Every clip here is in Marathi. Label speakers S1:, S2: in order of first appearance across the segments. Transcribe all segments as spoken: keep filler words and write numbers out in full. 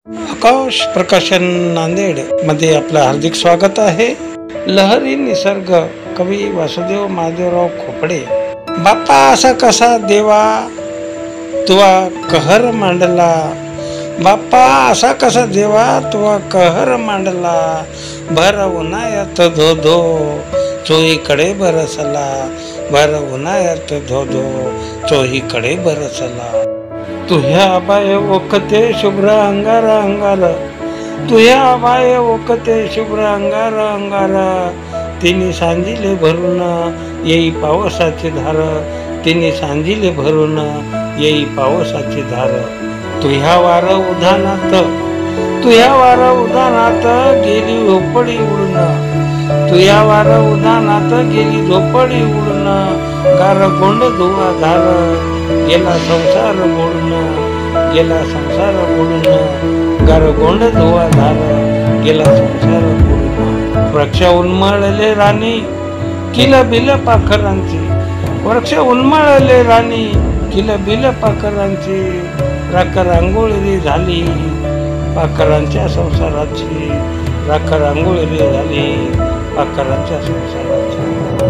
S1: आकाश प्रकाशन नांदेड मध्ये आपलं हार्दिक स्वागत आहे. लहरी निसर्ग कवी वासुदेव महादेवराव खोपडे. बाप्पा असा कसा देवा तुवा कहर मांडला, बाप्पा असा कसा देवा तुवा कहर मांडला, भर उन्हाळ्यात धो धो चोहीकडे बरसला, भर उन्हाळ्यात धो धो चोहीकडे बरसला. तुह्या बाय ओकते शुभ्र अंगार अंगार, तुह्या बाय ओकते शुभ्र अंगार अंगार, तिने सांजिले भरून येई पावसाची धार, तिने सांजिले भरून येई पावसाची धार. तुह्या वार उधानात, तुह्या वार उधानात गेली झोपडी उडून, तुह्या वार उधानात गेली झोपडी उडून, गार गोंड धुवा धार गेला संसार बुडून, गेला संसार बुडून, गार गोंड धुवा धार गेला संसार बुडून. वृक्ष उन्मळले राणी किल बिल पाखरांची, वृक्ष उन्मळले राणी किल बिल पाखरांची, राख रांगोळी झाली पाखरांच्या संसाराची, राख रांगोळी झाली पाखरांच्या संसाराची.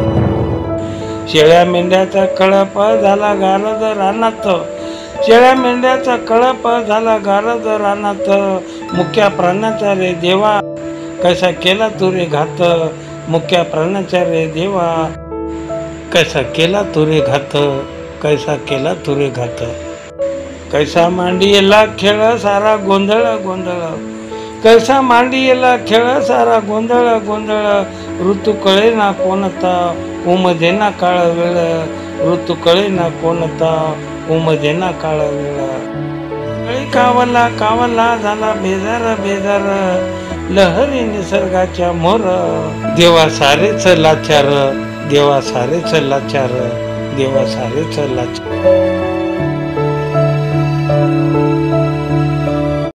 S1: शेळ्या मेंढ्याचा कळप झाला गारद रानात, शेळ्या मेंढ्याचा कळप झाला गारद रानात, मुख्या प्राण्याचा रे देवा कैसा केला तुरे घात, मुख्या प्राण्याचा रे देवा कैसा केला तुरे घात, कैसा केला तुरे घात. कैसा मांडीला खेळ सारा गोंधळ गोंधळ, कैसा मांडीला खेळ सारा गोंधळ गोंधळ, ऋतू कळे ना कोणता उमजे ना काळ वेळ, ऋतू कळे ना कोणता उमजे ना काळ वेळ. कळी कावला कावला झाला बेजार बेजार, लहरी निसर्गाच्या मोर, देवा सारेच लाचार, देवा सारेच लाचार, देवा सारेच लाचार.